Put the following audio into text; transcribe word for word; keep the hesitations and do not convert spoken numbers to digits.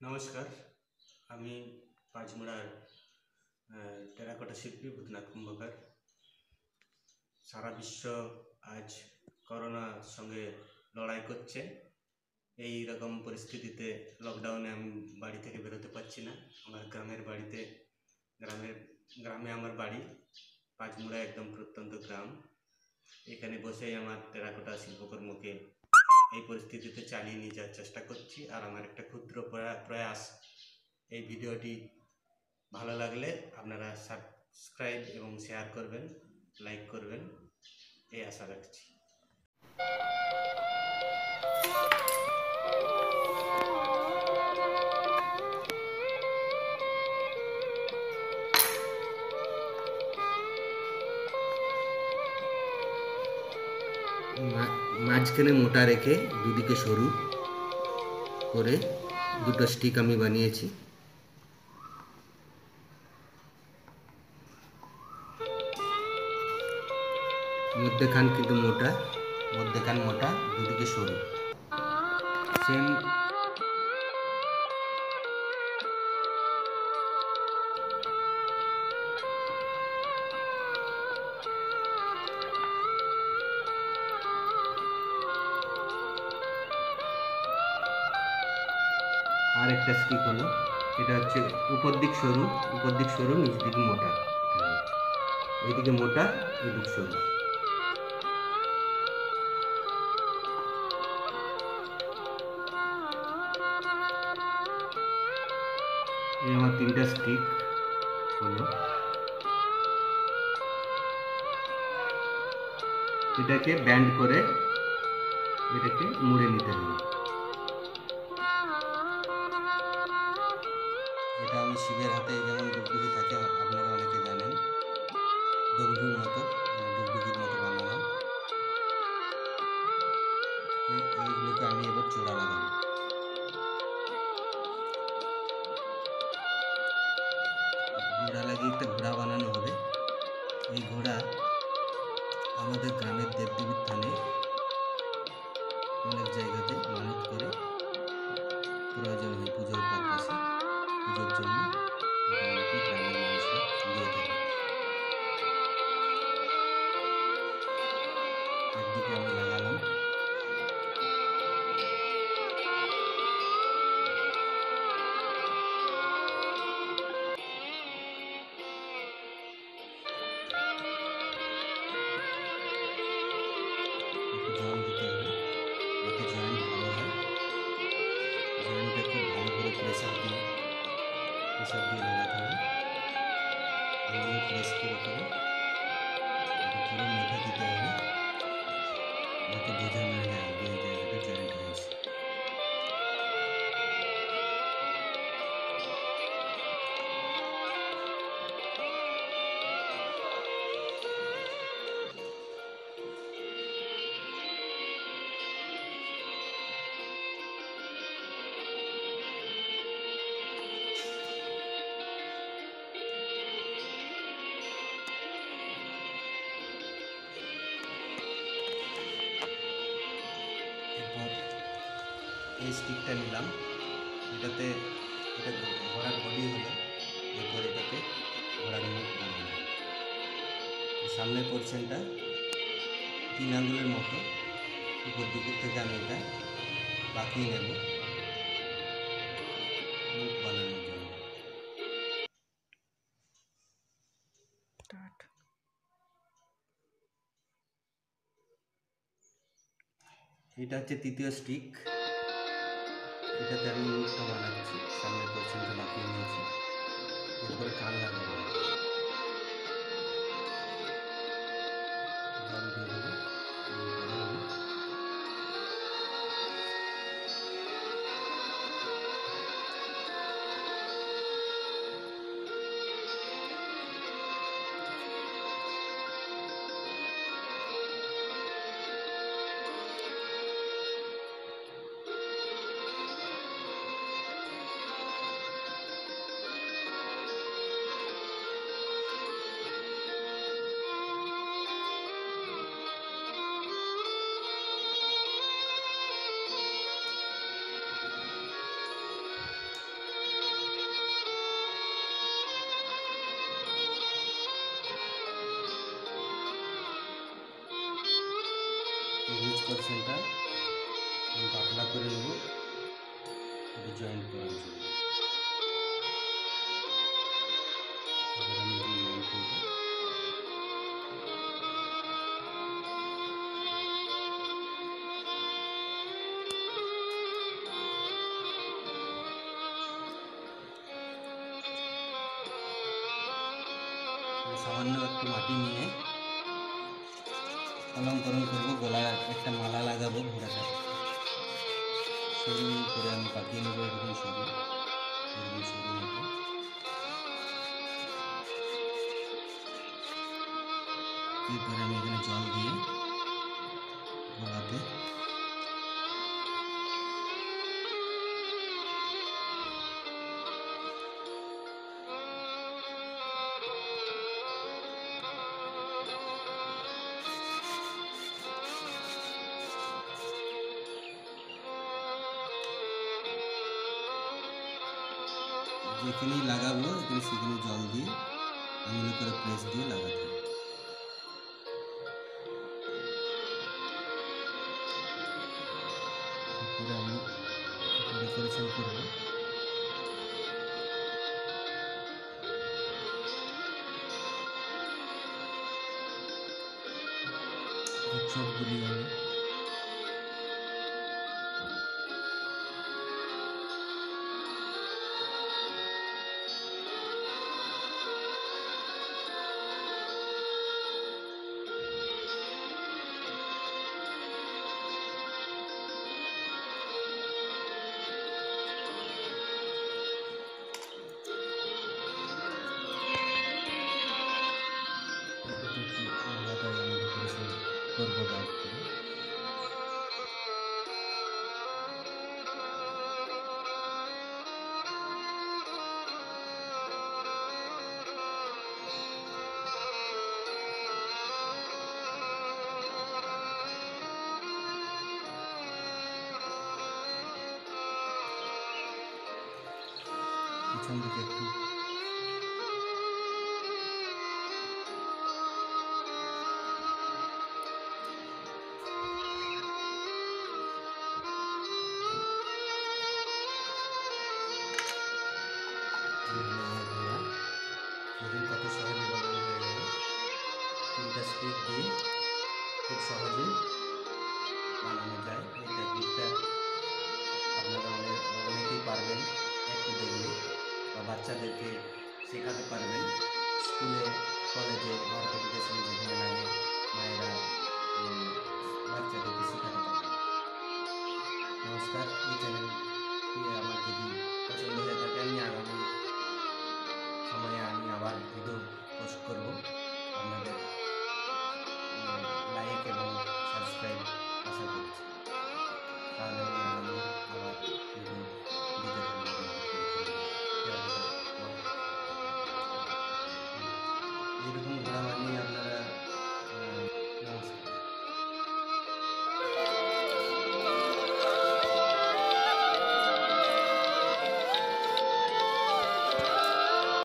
नमस्कार আমি পাঁচমুড়ার টেরাকোটা শিল্পী ভূতনাথ কুম্ভকার। সারা বিশ্ব আজ করোনার সঙ্গে লড়াই করছে। এই রকম পরিস্থিতিতে লকডাউনে আমি বাড়ি থেকে বেরোতে পারছি না। আমার গ্রামের বাড়িতে গ্রামের গ্রামে আমার বাড়ি পাঁচমুড়া, একদম প্রত্যন্ত গ্রাম। এখানে বসেই আমার টেরাকোটা শিল্পকর্মকে এই পরিস্থিতিতে চালিয়ে নিয়ে যাওয়ার চেষ্টা করছি। আর আমার একটা ক্ষুদ্র প্রয়াস, এই ভিডিওটি ভালো লাগলে আপনারা সাবস্ক্রাইব এবং শেয়ার করবেন, লাইক করবেন, এই আশা রাখছি। মাঝখানে মোটা রেখে দুদিকে সরু করে দুটো স্টিক আমি বানিয়েছি। মধ্যেখান কিন্তু মোটা, মধ্যেখান মোটা, দুদিকে সরু। সেম আর একটা স্টিক হলো, এটা হচ্ছে উপর দিক সরু, উপর দিক সরু, নিচ দিক মোটা। এইদিকে মোটা, এদিক সরু। এই আমার তিনটা স্টিক হলো। এটাকে ব্যান্ড করে এটাকে মুড়ে নিতে হবে। এটা আমি শিবের হাতে যেমন ডুগডুগি থাকে, আপনারা অনেকে জানেন, ডমরুর মতো ডুগডুগির মতো বানালাম। এইগুলোকে আমি এবার চোড়া লাগাবো। ঘোড়া লাগিয়ে একটা ঘোড়া বানানো হবে। এই ঘোড়া আমাদের গ্রামের দেবদেবীর থানে অনেক জায়গাতে মানত করে প্রয়োজন হয়, পুজোর পারপাসে, পুজোর জন্য এটা অনেকে গ্রামের মানুষরা দিয়ে থাকে। একদিকে আমি লাগালাম, জয়েন দিতে হবে যাতে জয়েন্ট ভালো হয়। জয়েন্টটা খুব ভালো করে প্রেসার দিয়ে প্রেসার দিয়ে লাগাতে হবে। আঙুলে প্রেস করে করে এটা পুরো মেখে দিতে হবে, যাতে বোঝা না যায় যে এই জায়গাটা জয়েন্ট হয়েছে। এই স্টিকটা নিলাম, এটাতে এটা ঘোড়ার বডি হলো, এরপর এটাতে ঘোড়ার মুখ বানানো। সামনের পোর্শনটা তিন আঙ্গুলের মতো উপর দিকের থেকে আমি এটা বাঁকিয়ে নেব মুখ বানানোর জন্য। এটা হচ্ছে তৃতীয় স্টিক, এটাতে আমি মুখটা বানাচ্ছি, সামনের পোর্শনটা বাঁকিয়ে নিয়েছি। এরপরে কান লাগাবো, জল দিয়ে দেবো। এরপরে আমি ডেকোরেশনটা আমি পাতলা করে নেব এটা জয়েন্ট করার জন্য। এবার আমি এখানে জয়েন্ট করবো। সামান্য একটু মাটি নিয়ে অলঙ্করণ করবো, গলায় একটা মালা লাগাবো ঘোড়াটা। সরু করে আমি পাকিয়ে নেবো, এরকম সরু এরকম সরু মতো। এরপরে আমি এখানে জল দিয়ে গলাতে যেখানেই লাগাবো এখানে সেখানে জল দিয়ে আঙুলে করে প্রেস দিয়ে লাগাতে হবে। এরপরে আমি ডেকোরেশন করবো। চোখগুলি আমি মালাটাই আমি ডেকোরেশন করবো দায়িত্ব। পিছন দিকে একটু দেখুন কত সহজে বানানো হয়ে গেল। তিনটা স্টিক দিয়ে খুব সহজে বানানো যায়। এই টেকনিকটা আপনারা অনেক অনেকেই পারবেন একটু দেখলে, বা বাচ্চাদেরকে শেখাতে পারবেন। স্কুলে কলেজে মার্কেটিং যেখানে লাগে মায়েরা বাচ্চাদেরকে শেখাতে পারবেন। নমস্কার, এই চ্যানেলটি আমার যদি পছন্দ হয়ে থাকে আমি আগামী সময়ে আমি আবার ভিডিও পোস্ট করব। আপনাদের লাইক এবং সাবস্ক্রাইব আশা করছি, তাহলে আমি আগামী আবার ভিডিও দিতে থাকবো। এরকম ঘোড়া বানিয়ে আপনার